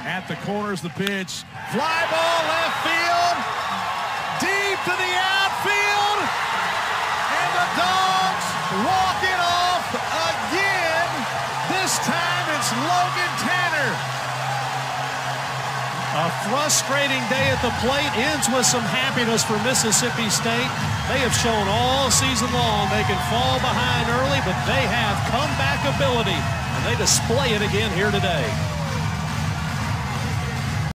At the corners, the pitch. Fly ball left field. Deep to the outfield. And the Dogs walk it off again. This time it's Logan Tanner. A frustrating day at the plate ends with some happiness for Mississippi State. They have shown all season long they can fall behind early, but they have comeback ability, and they display it again here today.